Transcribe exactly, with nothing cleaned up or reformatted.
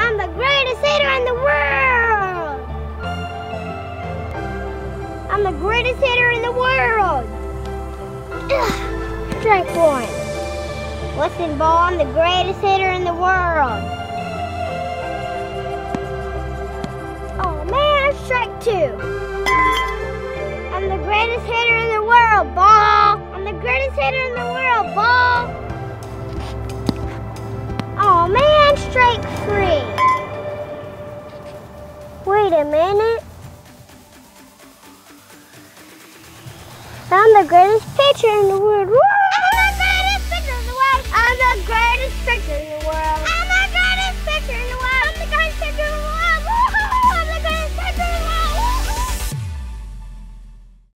I'm the greatest hitter in the world. I'm the greatest hitter in the world. Ugh. Strike one. Listen, ball, I'm the greatest hitter in the world. Oh man, strike two. I'm the greatest hitter in the world, ball. I'm the greatest hitter in the world, ball. Oh man, strike three. Wait a minute. I'm the greatest pitcher in the world. Woo!